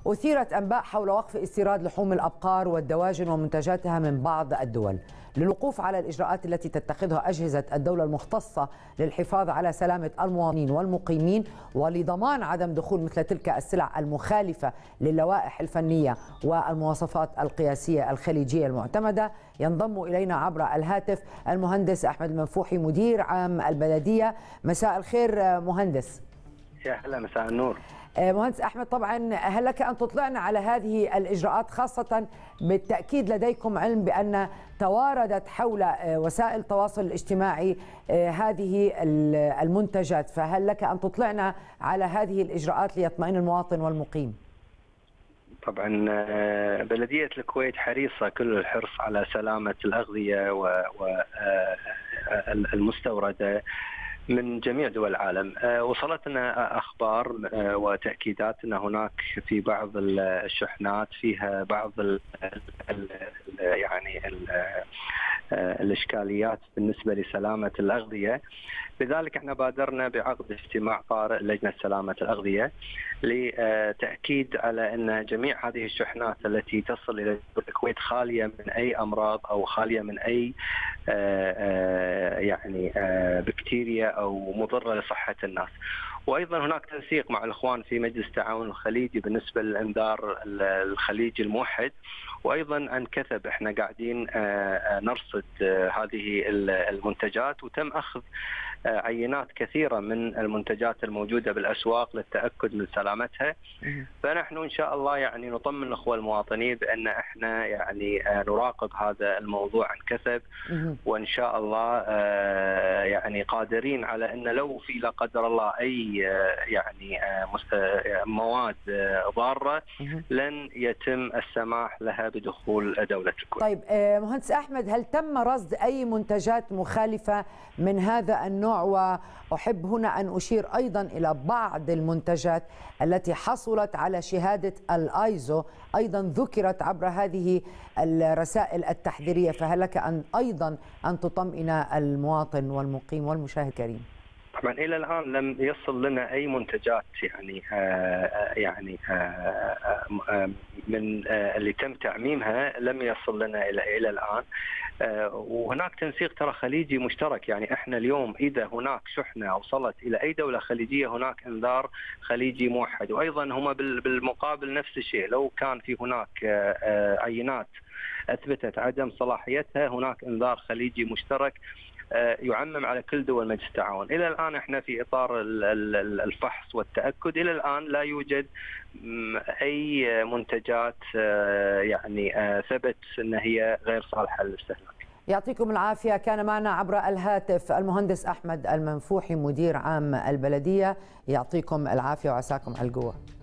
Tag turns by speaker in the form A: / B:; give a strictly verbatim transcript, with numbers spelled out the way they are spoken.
A: أثيرت أنباء حول وقف استيراد لحوم الأبقار والدواجن ومنتجاتها من بعض الدول للوقوف على الإجراءات التي تتخذها أجهزة الدولة المختصة للحفاظ على سلامة المواطنين والمقيمين ولضمان عدم دخول مثل تلك السلع المخالفة للوائح الفنية والمواصفات القياسية الخليجية المعتمدة. ينضم إلينا عبر الهاتف المهندس أحمد المنفوحي مدير عام البلدية. مساء الخير مهندس.
B: يا هلا، مساء النور.
A: مهندس أحمد، طبعا هل لك أن تطلعنا على هذه الإجراءات، خاصة بالتأكيد لديكم علم بأن تواردت حول وسائل التواصل الاجتماعي هذه المنتجات، فهل لك أن تطلعنا على هذه الإجراءات ليطمئن المواطن والمقيم؟
B: طبعا بلدية الكويت حريصة كل الحرص على سلامة الأغذية والمستوردة من جميع دول العالم. وصلتنا أخبار وتأكيدات أن هناك في بعض الشحنات فيها بعض ال ال يعني ال الإشكاليات بالنسبة لسلامة الأغذية. لذلك احنا بادرنا بعقد اجتماع طارئ لجنة سلامة الأغذية لتأكيد على أن جميع هذه الشحنات التي تصل إلى الكويت خالية من أي أمراض أو خالية من أي يعني بكتيريا أو مضرة لصحة الناس. وأيضا هناك تنسيق مع الإخوان في مجلس التعاون الخليجي بالنسبة للإنذار الخليجي الموحد، وأيضا عن كثب احنا قاعدين نرصد هذه المنتجات، وتم أخذ عينات كثيرة من المنتجات الموجودة بالأسواق للتأكد من سلامتها. فنحن إن شاء الله يعني نطمن الأخوة المواطنين بأن احنا يعني نراقب هذا الموضوع عن كثب، وإن شاء الله يعني قادرين على أن لو في لا قدر الله أي يعني مواد ضارة لن يتم السماح لها بدخول دولة الكويت.
A: طيب مهندس أحمد، هل تم رصد أي منتجات مخالفة من هذا النوع؟ وأحب هنا أن أشير أيضا إلى بعض المنتجات التي حصلت على شهادة الآيزو أيضا ذكرت عبر هذه الرسائل التحذيرية، فهل لك أن أيضا أن تطمئن المواطن والمقيم والمشاهد الكريم؟
B: طبعا الى الان لم يصل لنا اي منتجات يعني آآ يعني آآ من اللي تم تعميمها، لم يصل لنا الى الى الان. وهناك تنسيق ترى خليجي مشترك، يعني احنا اليوم اذا هناك شحنه وصلت الى اي دوله خليجيه هناك انذار خليجي موحد، وايضا هم بالمقابل نفس الشيء. لو كان في هناك عينات اثبتت عدم صلاحيتها هناك انذار خليجي مشترك يعمم على كل دول مجلس التعاون. الى الان احنا في اطار الفحص والتاكد، الى الان لا يوجد اي منتجات يعني ثبت ان هي غير صالحه للاستهلاك.
A: يعطيكم العافيه. كان معنا عبر الهاتف المهندس احمد المنفوحي مدير عام البلديه. يعطيكم العافيه وعساكم على القوه.